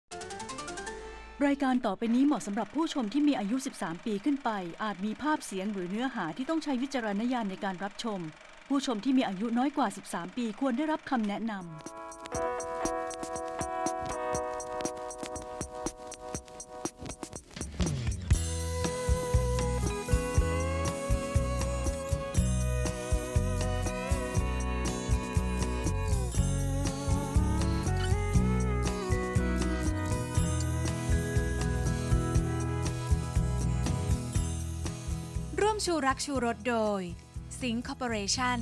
รายการต่อไปนี้เหมาะสำหรับผู้ชมที่มีอายุ 13 ปีขึ้นไปอาจมีภาพเสียงหรือเนื้อหาที่ต้องใช้วิจารณญาณในการรับชมผู้ชมที่มีอายุน้อยกว่า 13 ปีควรได้รับคำแนะนำร่วมชูรักชูรสโดยสิงห์คอร์ปอเรชั่น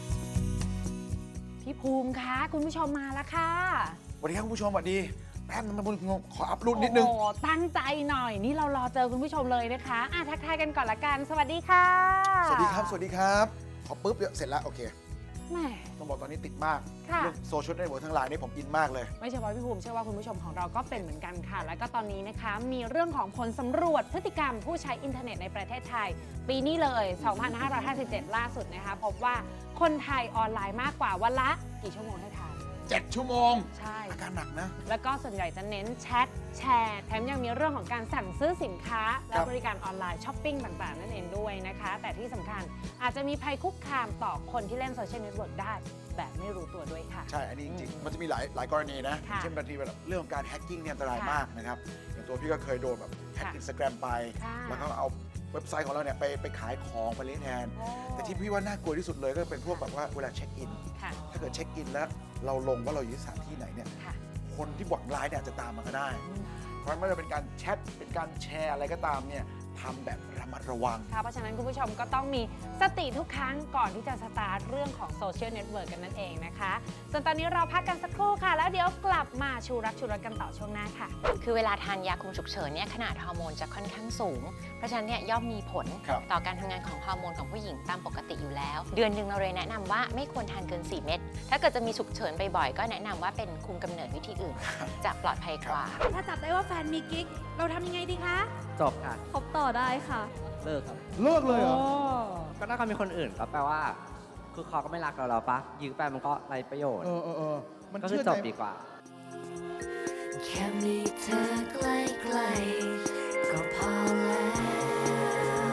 พี่ภูมิคะคุณผู้ชมมาแล้วค่ะสวัสดีครับคุณผู้ชมสวัสดีแป๊บนึงขออัพรุ่นนิดนึงโอ้ตั้งใจหน่อยนี่เรารอเจอคุณผู้ชมเลยนะคะทักทายกันก่อนละกันสวัสดีค่ะสวัสดีครับสวัสดีครับพอปุ๊บเสร็จแล้วโอเคแม่ต้องบอกตอนนี้ติดมากเรื่องโซเชียลเน็ตเวิร์กทั้งหลายนี่ผมอินมากเลยไม่เฉพาะพี่ภูมิเชื่อว่าคุณผู้ชมของเราก็เป็นเหมือนกันค่ะแล้วก็ตอนนี้นะคะมีเรื่องของผลสำรวจพฤติกรรมผู้ใช้อินเทอร์เน็ตในประเทศไทยปีนี้เลย 2557 ล่าสุดนะคะพบว่าคนไทยออนไลน์มากกว่าวันละกี่ชั่วโมงให้ทาย 7 ชั่วโมงใช่อาการหนักนะแล้วก็ส่วนใหญ่จะเน้นแชทแชร์แถมยังมีเรื่องของการสั่งซื้อสินค้าและบริการออนไลน์ช้อปปิ้งต่างๆนั่นเองด้วยนะคะแต่ที่สำคัญอาจจะมีภัยคุกคามต่อคนที่เล่นโซเชียลเน็ตเวิร์กได้แบบไม่รู้ตัวด้วยค่ะใช่อันนี้จริงๆมันจะมีหลายกรณีนะเช่นบางทีแบบเรื่องของการแฮกกิ้งเนี่ยอันตรายมากนะครับอย่างตัวพี่ก็เคยโดนแบบแฮกอินสตาแกรมไปแล้วก็เอาเว็บไซต์ของเราเนี่ยไปขายของไปเล่นแทนแต่ที่พี่ว่าน่ากลัวที่สุดเลยก็เป็นพวกแบบว่าเวลาเช็คอินถ้าเกิดเช็คอินแล้วเราลงว่าเราอยู่สถานที่ไหนเนี่ยคนที่หวังร้ายเนี่ยจะตามมาก็ได้เพราะไม่ว่าจะเป็นการแชทเป็นการแชร์อะไรก็ตามเนี่ยทำแบบระมัดระวังเพราะฉะนั้นคุณผู้ชมก็ต้องมีสติทุกครั้งก่อนที่จะสตาร์ทเรื่องของโซเชียลเน็ตเวิร์กกันนั่นเองนะคะส่วนตอนนี้เราพักกันสักครู่ค่ะแล้วเดี๋ยวกลับมาชูรักชูรสกันต่อช่วงหน้าค่ะคือเวลาทานยาคุมฉุกเฉินเนี่ยขนาดฮอร์โมนจะค่อนข้างสูงเพราะฉะนั้นเนี่ยย่อมมีผลต่อการทำงานของฮอร์โมนของผู้หญิงตามปกติอยู่แล้วเดือนหนึ่งเราเลยแนะนำว่าไม่ควรทานเกิน4 เม็ดถ้าเกิดจะมีฉุกเฉินบ่อยๆก็แนะนำว่าเป็นคุมกำเนิดวิธีอื่นจะปลอดภัยกว่าถ้าจับได้ว่าแฟนมีกิ๊กเราทำยังไงดีคะจบค่ะคบต่อได้ค่ะเลิกครับเลิกเลยเหรอก็ถ้าเขามีคนอื่นก็แปลว่าคือเขาก็ไม่รักเราแล้วปะยื้อไปมันก็ไร้ประโยชน์มันก็คือจบดีกว่าแค่มีเธอใกล้ๆก็พอแล้ว